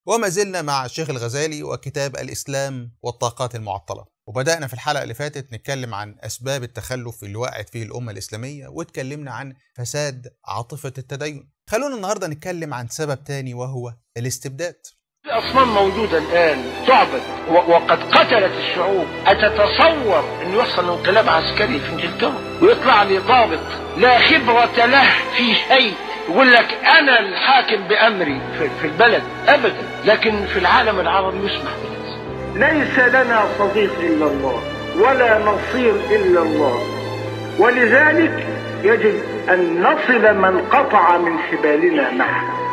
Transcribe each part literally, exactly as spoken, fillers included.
وما زلنا مع الشيخ الغزالي وكتاب الإسلام والطاقات المعطلة، وبدأنا في الحلقة اللي فاتت نتكلم عن أسباب التخلف اللي وقعت فيه الأمة الإسلامية، واتكلمنا عن فساد عاطفة التدين. خلونا النهاردة نتكلم عن سبب تاني وهو الاستبداد. الأصنام موجودة الآن تعبد وقد قتلت الشعوب. أتتصور أن يحصل انقلاب عسكري في إنجلترا ويطلع لي ضابط لا خبرة له في شيء يقول لك أنا الحاكم بأمري في البلد؟ أبدا. لكن في العالم العربي يسمح بهذا. ليس لنا صديق إلا الله ولا نصير إلا الله، ولذلك يجب أن نصل من قطع من حبالنا معه.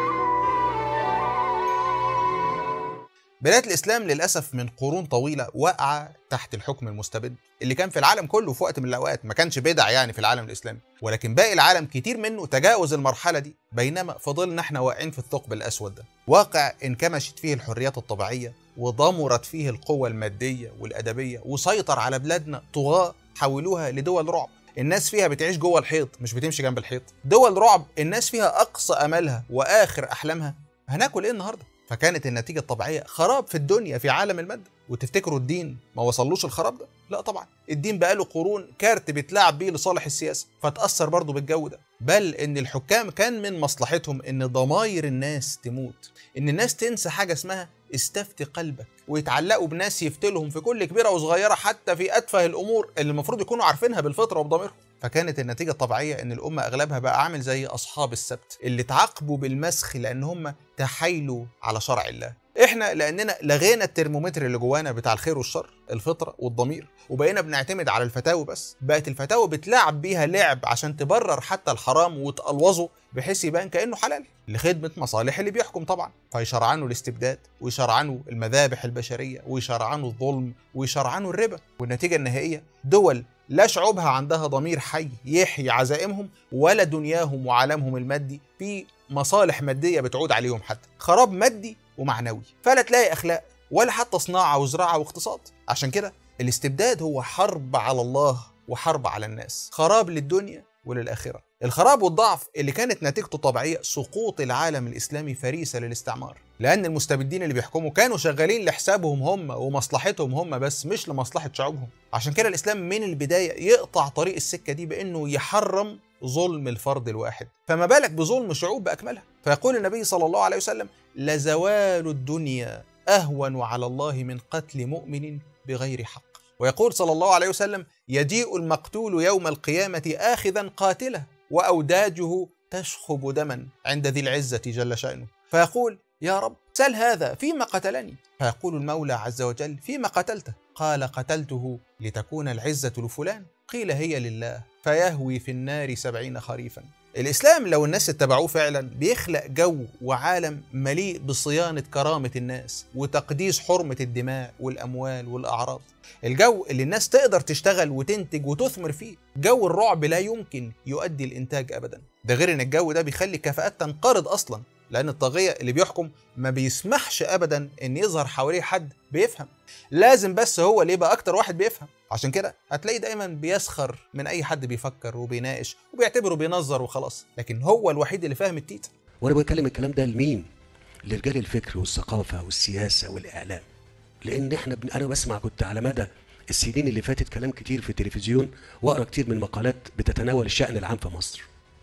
بلاد الإسلام للأسف من قرون طويلة وقع تحت الحكم المستبد اللي كان في العالم كله في وقت من الأوقات. ما كانش بدع يعني في العالم الإسلامي، ولكن باقي العالم كتير منه تجاوز المرحلة دي، بينما فضلنا احنا واقعين في الثقب الأسود ده. واقع انكمشت فيه الحريات الطبيعية وضمرت فيه القوة المادية والأدبية، وسيطر على بلادنا طغاة حولوها لدول رعب. الناس فيها بتعيش جوه الحيط مش بتمشي جنب الحيط. دول رعب الناس فيها أقصى أملها وآخر أحلامها هناكل إيه النهاردة؟ فكانت النتيجة الطبيعية خراب في الدنيا في عالم المادة. وتفتكروا الدين ما وصلوش الخراب ده؟ لا طبعا، الدين بقاله قرون كارت بيتلعب بيه لصالح السياسة، فتأثر برضه بالجو ده. بل ان الحكام كان من مصلحتهم ان ضماير الناس تموت، ان الناس تنسى حاجة اسمها استفتي قلبك، ويتعلقوا بناس يفتلهم في كل كبيرة وصغيرة حتى في أتفه الأمور اللي المفروض يكونوا عارفينها بالفطرة وبضميرهم. فكانت النتيجة الطبيعية ان الأمة أغلبها بقى عامل زي أصحاب السبت اللي تعاقبوا بالمسخ لأن هم تحايلوا على شرع الله. احنا لأننا لغينا الترمومتر اللي جوانا بتاع الخير والشر، الفطرة والضمير، وبقينا بنعتمد على الفتاوى بس. بقت الفتاوى بتلعب بيها لعب عشان تبرر حتى الحرام وتقلوظه بحيث يبان كأنه حلال لخدمة مصالح اللي بيحكم طبعا. فيشرعنوا الاستبداد، ويشرعنوا المذابح البشرية، ويشرعنوا الظلم، ويشرعنوا الربا. والنتيجة النهائية دول لا شعوبها عندها ضمير حي يحيي عزائمهم، ولا دنياهم وعالمهم المادي في مصالح مادية بتعود عليهم، حتى خراب مادي ومعنوي. فلا تلاقي أخلاق ولا حتى صناعة وزراعة واقتصاد. عشان كده الاستبداد هو حرب على الله وحرب على الناس، خراب للدنيا وللآخرة. الخراب والضعف اللي كانت نتيجته طبيعية سقوط العالم الإسلامي فريسة للاستعمار، لأن المستبدين اللي بيحكموا كانوا شغالين لحسابهم هم ومصلحتهم هم بس، مش لمصلحة شعوبهم. عشان كده الإسلام من البداية يقطع طريق السكة دي بأنه يحرم ظلم الفرد الواحد، فما بالك بظلم شعوب بأكملها. فيقول النبي صلى الله عليه وسلم: لزوال الدنيا أهون على الله من قتل مؤمن بغير حق. ويقول صلى الله عليه وسلم: يجيء المقتول يوم القيامة آخذا قاتله وأوداجه تشخب دما عند ذي العزة جل شأنه، فيقول: يا رب سل هذا فيما قتلني. فيقول المولى عز وجل: فيما قتلته؟ قال: قتلته لتكون العزة لفلان. قيل: هي لله. فيهوي في النار سبعين خريفا. الإسلام لو الناس اتبعوه فعلا بيخلق جو وعالم مليء بصيانة كرامة الناس وتقديس حرمة الدماء والأموال والأعراض. الجو اللي الناس تقدر تشتغل وتنتج وتثمر فيه. جو الرعب لا يمكن يؤدي الإنتاج أبدا. ده غير إن الجو ده بيخلي كفاءات تنقرض أصلا، لأن الطاغية اللي بيحكم ما بيسمحش أبدا إن يظهر حواليه حد بيفهم، لازم بس هو اللي يبقى أكتر واحد بيفهم. عشان كده هتلاقي دايما بيسخر من أي حد بيفكر وبيناقش وبيعتبره بينظر وخلاص، لكن هو الوحيد اللي فاهم التيت. وأنا بتكلم الكلام ده لمين؟ لرجال الفكر والثقافة والسياسة والإعلام. لأن إحنا بن... أنا بسمع كنت على مدى السنين اللي فاتت كلام كتير في التلفزيون وأقرأ كتير من مقالات بتتناول الشأن العام في مصر،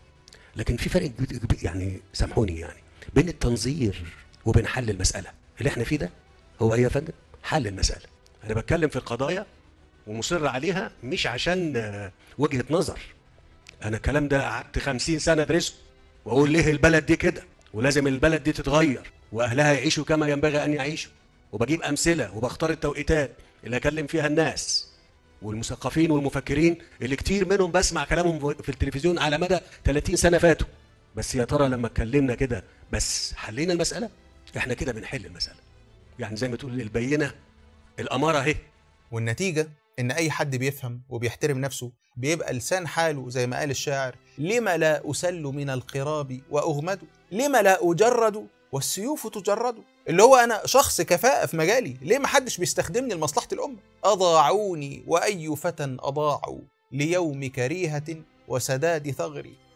لكن في فرق يعني سامحوني يعني بين التنظير وبين حل المسألة. اللي احنا فيه ده هو ايه يا فندم؟ حل المسألة. انا بتكلم في القضايا ومصر عليها مش عشان وجهة نظر. انا الكلام ده قعدت خمسين سنة ادرسه واقول ليه البلد دي كده ولازم البلد دي تتغير واهلها يعيشوا كما ينبغي ان يعيشوا، وبجيب امثلة وبختار التوقيتات اللي اكلم فيها الناس والمثقفين والمفكرين اللي كتير منهم بسمع كلامهم في التلفزيون على مدى ثلاثين سنة فاتوا. بس يا ترى لما اتكلمنا كده بس حلينا المسألة؟ احنا كده بنحل المسألة، يعني زي ما تقول البينة الأمارة اهي. والنتيجة إن أي حد بيفهم وبيحترم نفسه بيبقى لسان حاله زي ما قال الشاعر: لما لا أسل من القراب وأغمد، لما لا أجرد والسيوف تجرد. اللي هو أنا شخص كفاءة في مجالي، ليه ما حدش بيستخدمني لمصلحة الأمة؟ أضاعوني وأي فتى أضاعوا ليوم كريهة وسداد ثغري،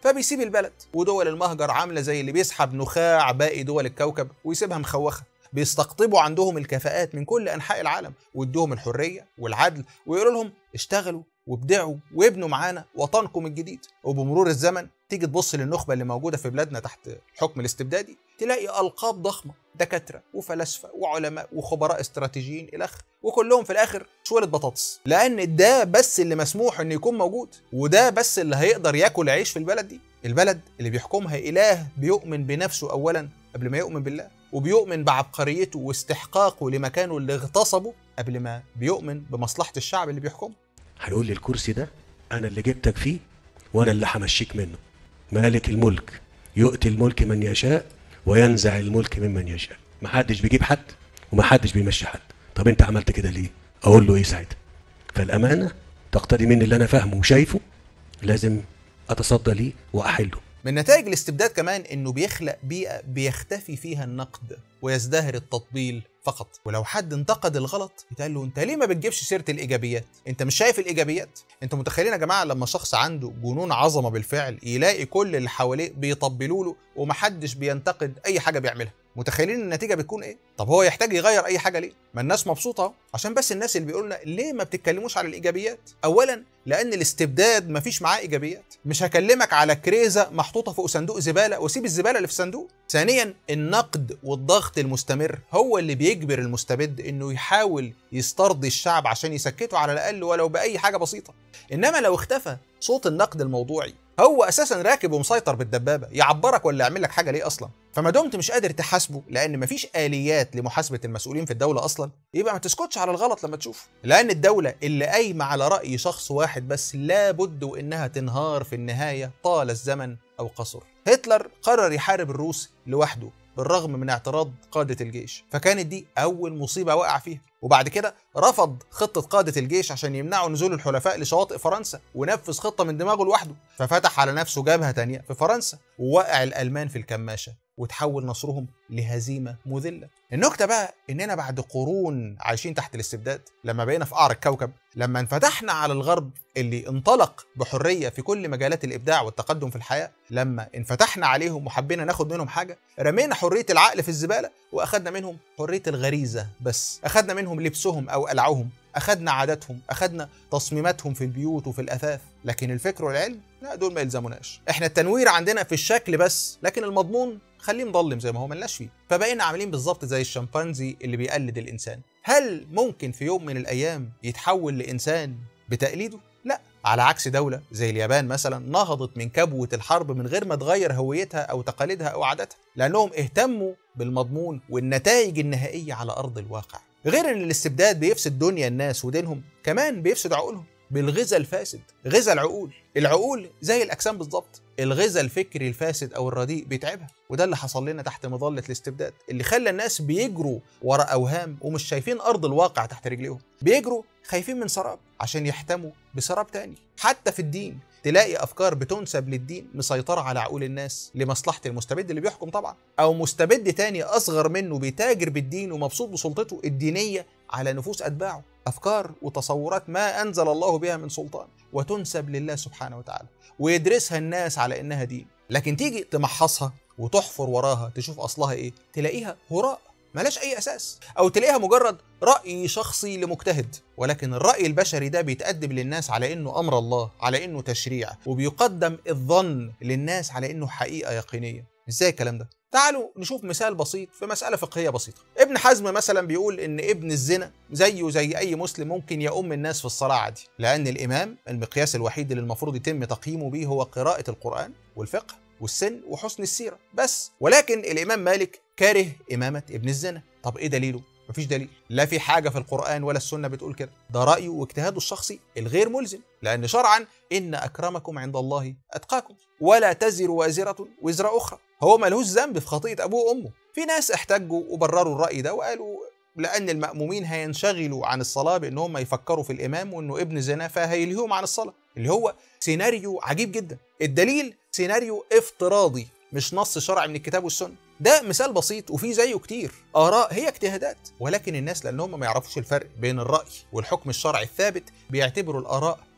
فبيسيب البلد. ودول المهجر عامله زي اللي بيسحب نخاع باقي دول الكوكب ويسيبها مخوخه. بيستقطبوا عندهم الكفاءات من كل انحاء العالم ويدوهم الحريه والعدل ويقولوا لهم اشتغلوا وابدعوا وابنوا معانا وطنكم الجديد. وبمرور الزمن تيجي تبص للنخبه اللي موجوده في بلادنا تحت الحكم الاستبدادي تلاقي القاب ضخمه، دكاتره وفلاسفه وعلماء وخبراء استراتيجيين الى اخره، وكلهم في الاخر شويه بطاطس، لان ده بس اللي مسموح انه يكون موجود، وده بس اللي هيقدر ياكل عيش في البلد دي. البلد اللي بيحكمها اله بيؤمن بنفسه اولا قبل ما يؤمن بالله، وبيؤمن بعبقريته واستحقاقه لمكانه اللي اغتصبه قبل ما بيؤمن بمصلحه الشعب اللي بيحكمه. هيقول لي الكرسي ده انا اللي جبتك فيه وانا اللي همشيك منه. مالك الملك يؤتي الملك من يشاء وينزع الملك ممن يشاء. محدش بيجيب حد ومحدش بيمشي حد. طب انت عملت كده ليه؟ اقول له ايه ساعتها؟ فالامانه تقتضي مني اللي انا فاهمه وشايفه لازم اتصدى ليه واحله. من نتائج الاستبداد كمان انه بيخلق بيئه بيختفي فيها النقد ويزدهر التطبيل فقط. ولو حد انتقد الغلط يتقال له انت ليه ما بتجيبش سيره الايجابيات؟ انت مش شايف الايجابيات؟ انتوا متخيلين يا جماعه لما شخص عنده جنون عظمه بالفعل يلاقي كل اللي حواليه بيطبلوا له ومحدش بينتقد اي حاجه بيعملها، متخيلين النتيجه بتكون ايه؟ طب هو يحتاج يغير اي حاجه ليه؟ ما الناس مبسوطه اهو. عشان بس الناس اللي بيقولوا لنا ليه ما بتتكلموش على الايجابيات؟ اولا لان الاستبداد ما فيش معاه ايجابيات. مش هكلمك على كريزه محطوطه فوق صندوق زباله واسيب الزباله اللي في الصندوق. ثانيا النقد والضغط المستمر هو اللي بيجبر المستبد انه يحاول يسترضي الشعب عشان يسكته على الاقل ولو باي حاجه بسيطه. انما لو اختفى صوت النقد الموضوعي هو اساسا راكب ومسيطر بالدبابه، يعبرك ولا يعمل لك حاجه ليه اصلا؟ فما دمت مش قادر تحاسبه لان مفيش اليات لمحاسبه المسؤولين في الدوله اصلا، يبقى ما تسكتش على الغلط لما تشوفه. لان الدوله اللي قايمه على راي شخص واحد بس لابد وانها تنهار في النهايه طال الزمن او قصر. هتلر قرر يحارب الروس لوحده بالرغم من اعتراض قادة الجيش، فكانت دي أول مصيبة وقع فيها. وبعد كده رفض خطة قادة الجيش عشان يمنعوا نزول الحلفاء لشواطئ فرنسا ونفذ خطة من دماغه لوحده، ففتح على نفسه جبهة تانية في فرنسا ووقع الألمان في الكماشة وتحول نصرهم لهزيمة مذلة. النكتة بقى إننا بعد قرون عايشين تحت الاستبداد، لما بقينا في قعر الكوكب، لما انفتحنا على الغرب اللي انطلق بحرية في كل مجالات الإبداع والتقدم في الحياة، لما انفتحنا عليهم وحبينا ناخد منهم حاجة رمينا حرية العقل في الزبالة وأخدنا منهم حرية الغريزة بس. أخدنا منهم لبسهم أو قلعهم، أخدنا عاداتهم، أخدنا تصميماتهم في البيوت وفي الأثاث، لكن الفكر والعلم لا، دول ما يلزموناش. احنا التنوير عندنا في الشكل بس، لكن المضمون خليه مضلم زي ما هو ملناش فيه. فبقينا عاملين بالظبط زي الشمبانزي اللي بيقلد الإنسان. هل ممكن في يوم من الأيام يتحول لإنسان بتقليده؟ لا، على عكس دولة زي اليابان مثلا نهضت من كبوة الحرب من غير ما تغير هويتها أو تقاليدها أو عاداتها، لأنهم اهتموا بالمضمون والنتائج النهائية على أرض الواقع. غير ان الاستبداد بيفسد دنيا الناس ودينهم، كمان بيفسد عقولهم بالغذاء الفاسد. غذاء العقول، العقول زي الاجسام بالظبط، الغذاء الفكري الفاسد او الرديء بيتعبها، وده اللي حصل لنا تحت مظله الاستبداد اللي خلى الناس بيجروا ورا اوهام ومش شايفين ارض الواقع تحت رجليهم، بيجروا خايفين من سراب عشان يحتموا بسراب تاني. حتى في الدين تلاقي افكار بتنسب للدين مسيطره على عقول الناس لمصلحه المستبد اللي بيحكم طبعا، او مستبد تاني اصغر منه بيتاجر بالدين ومبسوط بسلطته الدينيه على نفوس اتباعه. افكار وتصورات ما انزل الله بها من سلطان وتنسب لله سبحانه وتعالى ويدرسها الناس على انها دين، لكن تيجي تمحصها وتحفر وراها تشوف اصلها ايه، تلاقيها هراء ملاش اي اساس، او تلاقيها مجرد راي شخصي لمجتهد. ولكن الراي البشري ده بيتقدم للناس على انه امر الله، على انه تشريع، وبيقدم الظن للناس على انه حقيقه يقينيه. ازاي الكلام ده؟ تعالوا نشوف مثال بسيط في مسألة فقهية بسيطة. ابن حزم مثلا بيقول إن ابن الزنا زيه زي أي مسلم ممكن يؤم الناس في الصلاة عادي، لأن الإمام المقياس الوحيد اللي المفروض يتم تقييمه به هو قراءة القرآن والفقه والسن وحسن السيرة بس. ولكن الإمام مالك كاره إمامة ابن الزنا. طب إيه دليله؟ مفيش دليل، لا في حاجة في القرآن ولا السنة بتقول كده، ده رأيه واجتهاده الشخصي الغير ملزم، لأن شرعا إن أكرمكم عند الله أتقاكم ولا تزر وازرة وزر أخرى. هو ملهوش ذنب في خطيئة أبوه وأمه. في ناس احتجوا وبرروا الرأي ده وقالوا لأن المأمومين هينشغلوا عن الصلاة بأنهم يفكروا في الإمام وأنه ابن زنا فهيلهيهم عن الصلاة، اللي هو سيناريو عجيب جدا. الدليل سيناريو افتراضي مش نص شرعي من الكتاب والسنة. ده مثال بسيط وفي زيه كتير. آراء هي اجتهادات، ولكن الناس لأنهم ما يعرفوش الفرق بين الرأي والحكم الشرعي الثابت بيعتبروا الآراء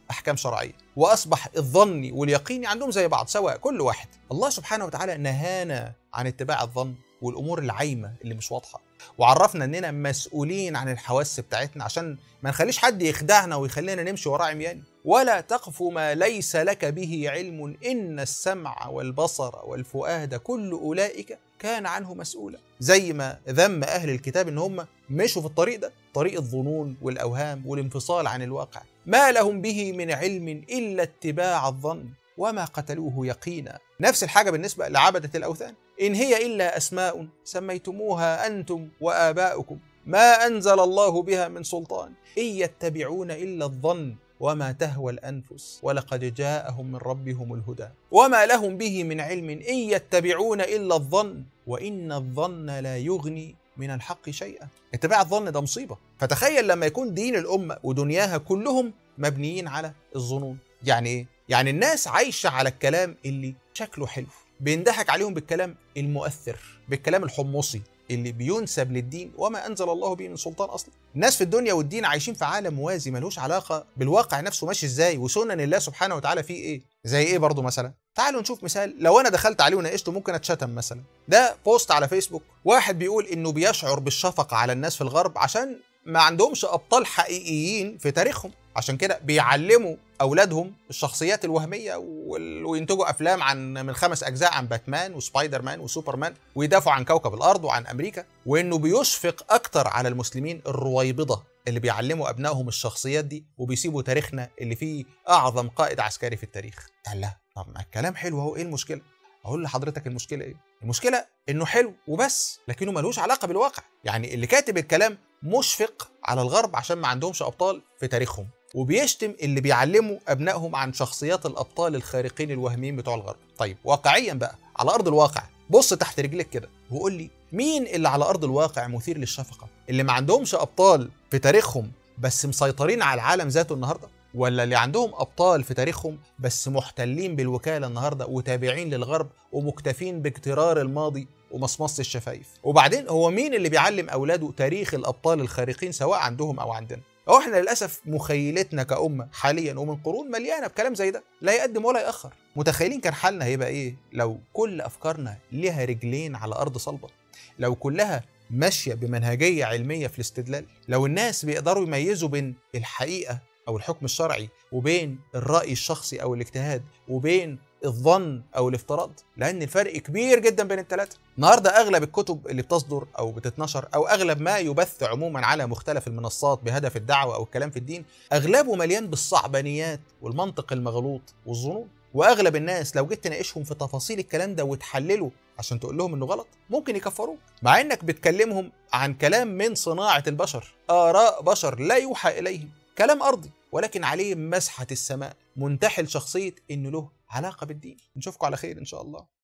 احكام شرعيه، واصبح الظني واليقيني عندهم زي بعض سواء كل واحد. الله سبحانه وتعالى نهانا عن اتباع الظن والامور العايمه اللي مش واضحه، وعرفنا اننا مسؤولين عن الحواس بتاعتنا عشان ما نخليش حد يخدعنا ويخلينا نمشي وراه عمياني. ولا تقف ما ليس لك به علم إن السمع والبصر والفؤاد كل أولئك كان عنه مسؤولا. زي ما ذم أهل الكتاب إن هم مشوا في الطريق ده، طريق الظنون والأوهام والانفصال عن الواقع. ما لهم به من علم إلا اتباع الظن وما قتلوه يقينا. نفس الحاجة بالنسبة لعبدة الأوثان، إن هي إلا أسماء سميتموها أنتم وآباؤكم ما أنزل الله بها من سلطان إن يتبعون إلا الظن وما تهوى الأنفس ولقد جاءهم من ربهم الهدى وما لهم به من علم إن يتبعون إلا الظن وإن الظن لا يغني من الحق شيئا. اتباع الظن ده مصيبة. فتخيل لما يكون دين الأمة ودنياها كلهم مبنيين على الظنون. يعني إيه؟ يعني الناس عايشة على الكلام اللي شكله حلو، بيندحك عليهم بالكلام المؤثر، بالكلام الحمصي اللي بينسب للدين وما أنزل الله به من سلطان أصلا. الناس في الدنيا والدين عايشين في عالم موازي ملوش علاقة بالواقع نفسه ماشي إزاي وسنن الله سبحانه وتعالى فيه إيه. زي إيه برضو مثلا؟ تعالوا نشوف مثال. لو أنا دخلت عليه وناقشته ممكن أتشتم مثلا. ده بوست على فيسبوك، واحد بيقول إنه بيشعر بالشفقة على الناس في الغرب عشان ما عندهمش أبطال حقيقيين في تاريخهم، عشان كده بيعلموا أولادهم الشخصيات الوهمية وينتجوا أفلام عن من خمس أجزاء عن باتمان وسبايدر مان وسوبرمان ويدافعوا عن كوكب الأرض وعن أمريكا، وإنه بيشفق أكتر على المسلمين الرويبضة اللي بيعلموا أبنائهم الشخصيات دي وبيسيبوا تاريخنا اللي فيه أعظم قائد عسكري في التاريخ. لا طب ما الكلام حلو أهو، إيه المشكلة؟ أقول لحضرتك المشكلة إيه؟ المشكلة إنه حلو وبس لكنه ملوش علاقة بالواقع. يعني اللي كاتب الكلام مشفق على الغرب عشان ما عندهمش أبطال في تاريخهم، وبيشتم اللي بيعلموا أبنائهم عن شخصيات الأبطال الخارقين الوهميين بتوع الغرب. طيب واقعيا بقى على أرض الواقع بص تحت رجلك كده وقول لي مين اللي على أرض الواقع مثير للشفقة؟ اللي ما عندهمش أبطال في تاريخهم بس مسيطرين على العالم ذاته النهاردة، ولا اللي عندهم أبطال في تاريخهم بس محتلين بالوكالة النهاردة وتابعين للغرب ومكتفين باجترار الماضي ومصمص الشفايف؟ وبعدين هو مين اللي بيعلم أولاده تاريخ الأبطال الخارقين سواء عندهم أو عندنا؟ أو إحنا للأسف مخيلتنا كأمة حاليا ومن قرون مليانة بكلام زي ده لا يقدم ولا يأخر. متخيلين كان حالنا هيبقى إيه لو كل أفكارنا لها رجلين على أرض صلبة، لو كلها ماشية بمنهجية علمية في الاستدلال، لو الناس بيقدروا يميزوا بين الحقيقة أو الحكم الشرعي وبين الرأي الشخصي أو الاجتهاد وبين الظن أو الافتراض، لأن الفرق كبير جدا بين الثلاثة. النهاردة أغلب الكتب اللي بتصدر أو بتتنشر أو أغلب ما يبث عموما على مختلف المنصات بهدف الدعوة أو الكلام في الدين أغلبه مليان بالصعبانيات والمنطق المغلوط والظنون. وأغلب الناس لو جيت تناقشهم في تفاصيل الكلام ده وتحلله عشان تقول لهم إنه غلط ممكن يكفروك، مع إنك بتكلمهم عن كلام من صناعة البشر، آراء بشر لا يوحى إليهم، كلام أرضي ولكن عليه مسحة السماء، منتحل شخصية إنه له علاقة بالدين. نشوفكم على خير إن شاء الله.